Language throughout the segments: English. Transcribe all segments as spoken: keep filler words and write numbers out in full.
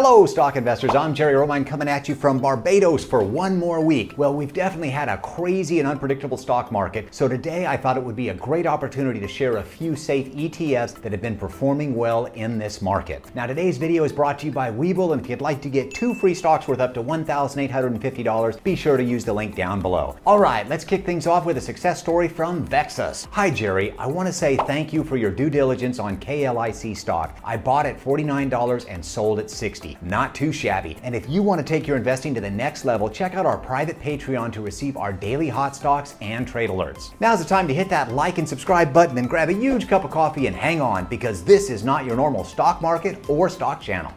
Hello stock investors, I'm Jerry Romine coming at you from Barbados for one more week. Well, we've definitely had a crazy and unpredictable stock market, so today I thought it would be a great opportunity to share a few safe E T Fs that have been performing well in this market. Now today's video is brought to you by Webull, and if you'd like to get two free stocks worth up to one thousand eight hundred fifty dollars, be sure to use the link down below. Alright, let's kick things off with a success story from Vexsuss. Hi Jerry, I want to say thank you for your due diligence on K L I C stock. I bought at forty-nine dollars and sold at sixty dollars. Not too shabby. And if you want to take your investing to the next level, check out our private Patreon to receive our daily hot stocks and trade alerts. Now's the time to hit that like and subscribe button and grab a huge cup of coffee and hang on, because this is not your normal stock market or stock channel.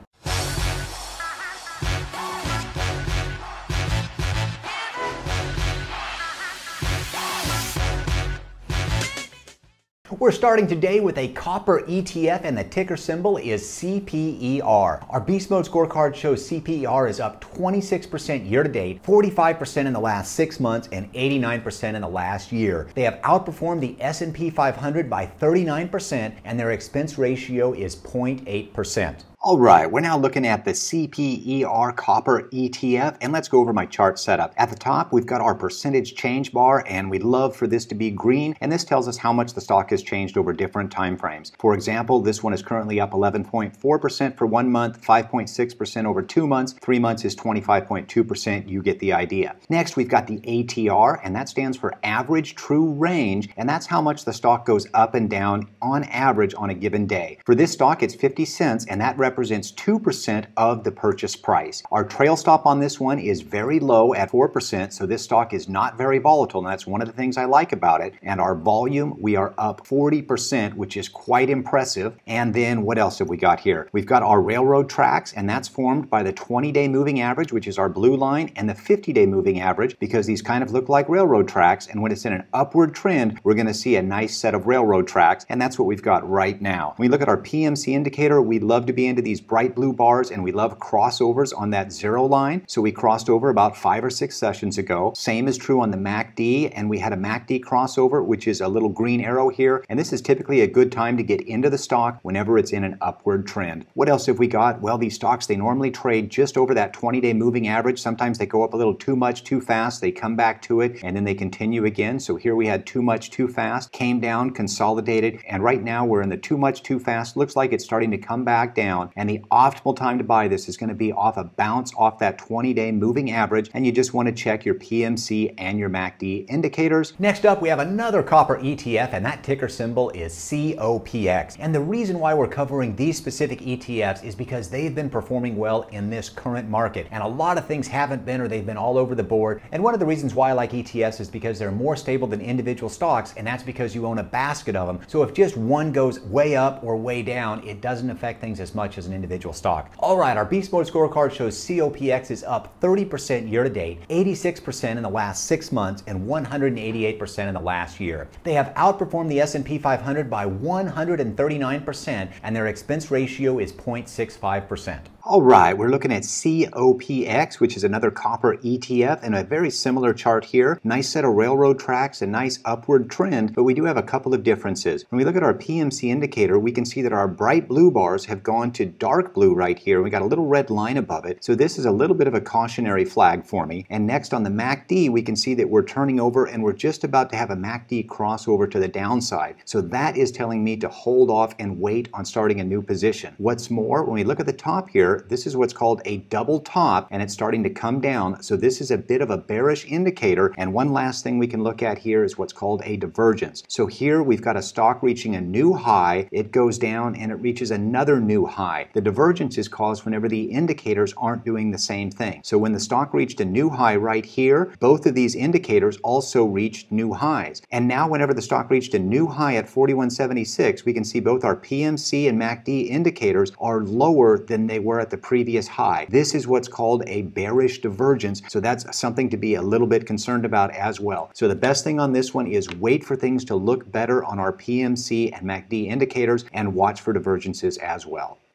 We're starting today with a copper E T F, and the ticker symbol is C P E R. Our Beast Mode scorecard shows C P E R is up twenty-six percent year to date, forty-five percent in the last six months, and eighty-nine percent in the last year. They have outperformed the S and P five hundred by thirty-nine percent, and their expense ratio is zero point eight percent. All right, we're now looking at the C P E R Copper E T F, and let's go over my chart setup. At the top, we've got our percentage change bar, and we'd love for this to be green, and this tells us how much the stock has changed over different time frames. For example, this one is currently up eleven point four percent for one month, five point six percent over two months, three months is twenty-five point two percent. You get the idea. Next, we've got the A T R, and that stands for average true range, and that's how much the stock goes up and down on average on a given day. For this stock, it's fifty cents, and that represents represents two percent of the purchase price. Our trail stop on this one is very low at four percent, so this stock is not very volatile, and that's one of the things I like about it. And our volume, we are up forty percent, which is quite impressive. And then what else have we got here? We've got our railroad tracks, and that's formed by the twenty-day moving average, which is our blue line, and the fifty-day moving average, because these kind of look like railroad tracks, and when it's in an upward trend, we're going to see a nice set of railroad tracks, and that's what we've got right now. When we look at our P M C indicator, we love to be into these bright blue bars, and we love crossovers on that zero line. So we crossed over about five or six sessions ago. Same is true on the M A C D, and we had a M A C D crossover, which is a little green arrow here. And this is typically a good time to get into the stock whenever it's in an upward trend. What else have we got? Well, these stocks, they normally trade just over that twenty-day moving average. Sometimes they go up a little too much, too fast. They come back to it, and then they continue again. So here we had too much, too fast, came down, consolidated, and right now we're in the too much, too fast. Looks like it's starting to come back down, and the optimal time to buy this is going to be off a bounce off that twenty-day moving average, and you just want to check your P M C and your M A C D indicators. Next up, we have another copper E T F, and that ticker symbol is C O P X. And the reason why we're covering these specific E T Fs is because they've been performing well in this current market, and a lot of things haven't been, or they've been all over the board. And one of the reasons why I like E T Fs is because they're more stable than individual stocks, and that's because you own a basket of them. So if just one goes way up or way down, it doesn't affect things as much as an individual stock. Alright, our Beast Mode scorecard shows C O P X is up thirty percent year to date, eighty-six percent in the last six months, and one hundred eighty-eight percent in the last year. They have outperformed the S and P five hundred by one hundred thirty-nine percent, and their expense ratio is zero point six five percent. All right, we're looking at C O P X, which is another copper E T F, and a very similar chart here. Nice set of railroad tracks, a nice upward trend, but we do have a couple of differences. When we look at our P M C indicator, we can see that our bright blue bars have gone to dark blue right here. We got a little red line above it, so this is a little bit of a cautionary flag for me. And next on the M A C D, we can see that we're turning over, and we're just about to have a M A C D crossover to the downside. So that is telling me to hold off and wait on starting a new position. What's more, when we look at the top here, this is what's called a double top, and it's starting to come down. So this is a bit of a bearish indicator. And one last thing we can look at here is what's called a divergence. So here we've got a stock reaching a new high, it goes down, and it reaches another new high. The divergence is caused whenever the indicators aren't doing the same thing. So when the stock reached a new high right here, both of these indicators also reached new highs. And now whenever the stock reached a new high at forty-one seventy-six, we can see both our P M C and M A C D indicators are lower than they were at the previous high. This is what's called a bearish divergence, so that's something to be a little bit concerned about as well. So the best thing on this one is wait for things to look better on our P M C and M A C D indicators, and watch for divergences as well.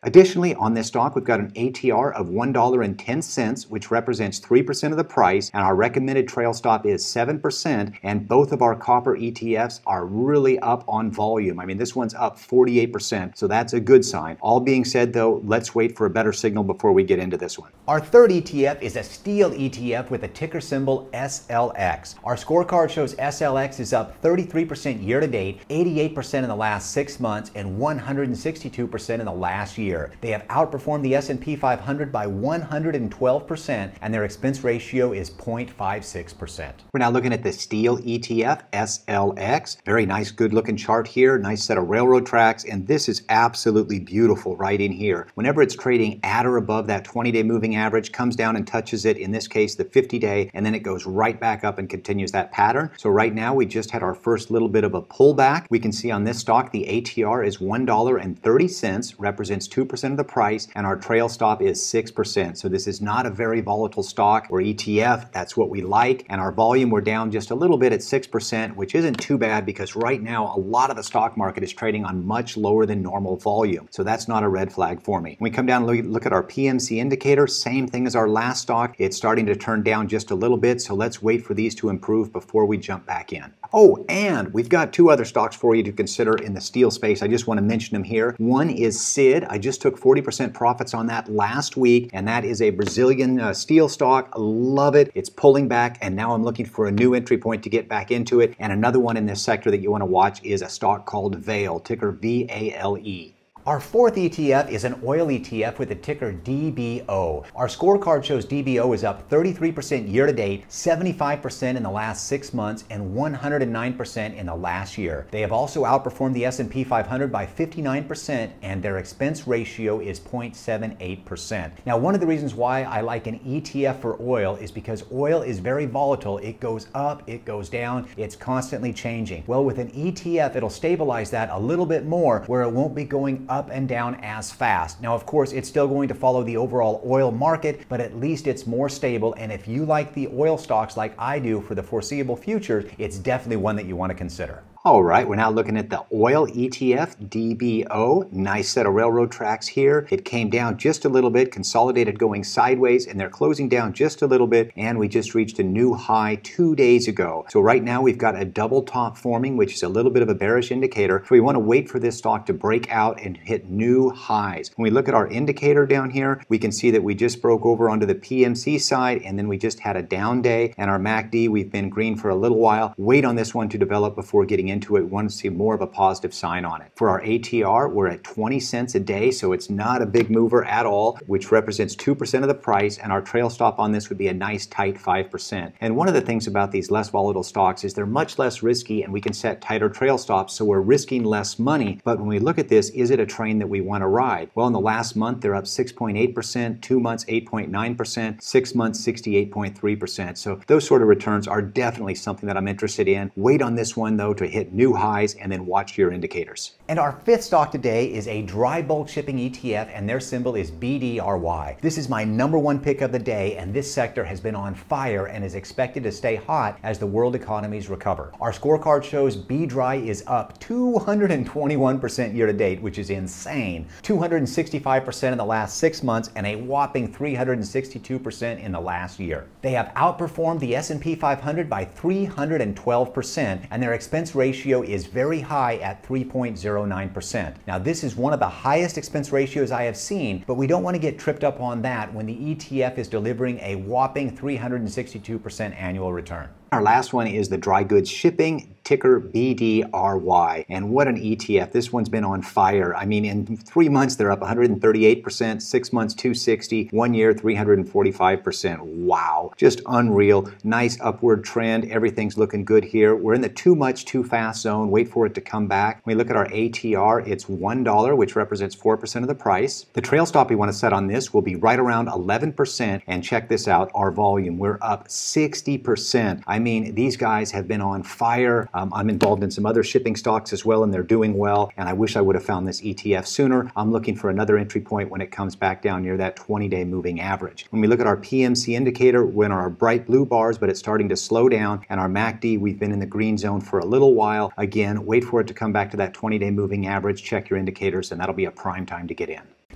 Additionally, on this stock, we've got an A T R of one dollar and ten cents, which represents three percent of the price, and our recommended trail stop is seven percent, and both of our copper E T Fs are really up on volume. I mean, this one's up forty-eight percent, so that's a good sign. All being said, though, let's wait for a better signal before we get into this one. Our third E T F is a steel E T F with a ticker symbol S L X. Our scorecard shows S L X is up thirty-three percent year to date, eighty-eight percent in the last six months, and one hundred sixty-two percent in the last year. They have outperformed the S and P five hundred by one hundred twelve percent, and their expense ratio is zero point five six percent. We're now looking at the steel E T F, S L X. Very nice, good looking chart here, nice set of railroad tracks, and this is absolutely beautiful right in here. Whenever it's trading at or above that twenty day moving average, comes down and touches it, in this case the fifty day, and then it goes right back up and continues that pattern. So right now we just had our first little bit of a pullback. We can see on this stock the A T R is one dollar and thirty cents, represents two percent of the price, and our trail stop is six percent. So this is not a very volatile stock or E T F. That's what we like, and our volume, we're down just a little bit at six percent, which isn't too bad because right now a lot of the stock market is trading on much lower than normal volume. So that's not a red flag for me. When we come down and look, look at our P M C indicator, same thing as our last stock. It's starting to turn down just a little bit, so let's wait for these to improve before we jump back in. Oh, and we've got two other stocks for you to consider in the steel space. I just want to mention them here. One is S I D. I just took forty percent profits on that last week, and that is a Brazilian uh, steel stock. Love it. It's pulling back, and now I'm looking for a new entry point to get back into it. And another one in this sector that you want to watch is a stock called Vale, ticker V A L E. Our fourth E T F is an oil E T F with the ticker D B O. Our scorecard shows D B O is up thirty-three percent year to date, seventy-five percent in the last six months, and one hundred nine percent in the last year. They have also outperformed the S and P five hundred by fifty-nine percent, and their expense ratio is zero point seven eight percent. Now, one of the reasons why I like an E T F for oil is because oil is very volatile. It goes up, it goes down, it's constantly changing. Well, with an E T F, it'll stabilize that a little bit more where it won't be going up up and down as fast. Now, of course, it's still going to follow the overall oil market, but at least it's more stable. And if you like the oil stocks like I do for the foreseeable future, it's definitely one that you want to consider. All right, we're now looking at the oil E T F, D B O. Nice set of railroad tracks here. It came down just a little bit, consolidated going sideways, and they're closing down just a little bit, and we just reached a new high two days ago. So right now we've got a double top forming, which is a little bit of a bearish indicator. So we want to wait for this stock to break out and hit new highs. When we look at our indicator down here, we can see that we just broke over onto the P M C side, and then we just had a down day, and our M A C D, we've been green for a little while. Wait on this one to develop before getting into it. We want to see more of a positive sign on it. For our A T R, we're at twenty cents a day, so it's not a big mover at all, which represents two percent of the price, and our trail stop on this would be a nice tight five percent. And one of the things about these less volatile stocks is they're much less risky, and we can set tighter trail stops, so we're risking less money. But when we look at this, is it a train that we want to ride? Well, in the last month, they're up six point eight percent, two months eight point nine percent, six months sixty-eight point three percent. So those sort of returns are definitely something that I'm interested in. Wait on this one, though, to hit new highs, and then watch your indicators. And our fifth stock today is a dry bulk shipping E T F, and their symbol is B D R Y. This is my number one pick of the day, and this sector has been on fire and is expected to stay hot as the world economies recover. Our scorecard shows B D R Y is up two hundred twenty-one percent year to date, which is insane. two hundred sixty-five percent in the last six months and a whopping three hundred sixty-two percent in the last year. They have outperformed the S and P five hundred by three hundred twelve percent, and their expense ratio is very high at three point zero nine percent. Now, this is one of the highest expense ratios I have seen, but we don't want to get tripped up on that when the E T F is delivering a whopping three hundred sixty-two percent annual return. Our last one is the dry goods shipping, ticker B D R Y. And what an E T F. This one's been on fire. I mean, in three months, they're up one hundred thirty-eight percent, six months, two hundred sixty, one year, three hundred forty-five percent. Wow, just unreal. Nice upward trend. Everything's looking good here. We're in the too much, too fast zone. Wait for it to come back. When we look at our A T R, it's one dollar, which represents four percent of the price. The trail stop we want to set on this will be right around eleven percent. And check this out, our volume. We're up sixty percent. I mean, these guys have been on fire. Um, I'm involved in some other shipping stocks as well, and they're doing well. And I wish I would have found this E T F sooner. I'm looking for another entry point when it comes back down near that twenty day moving average. When we look at our P M C indicator, we're in our bright blue bars, but it's starting to slow down. And our M A C D, we've been in the green zone for a little while. Again, wait for it to come back to that twenty day moving average. Check your indicators, and that'll be a prime time to get in.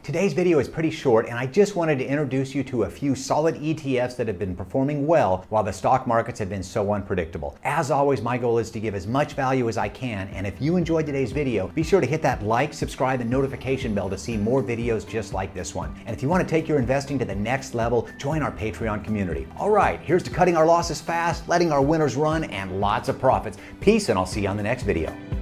Today's video is pretty short, and I just wanted to introduce you to a few solid E T Fs that have been performing well while the stock markets have been so unpredictable. As always, my goal is to give as much value as I can, and if you enjoyed today's video, be sure to hit that like, subscribe, and notification bell to see more videos just like this one. And if you want to take your investing to the next level, join our Patreon community. All right, here's to cutting our losses fast, letting our winners run, and lots of profits. Peace, and I'll see you on the next video.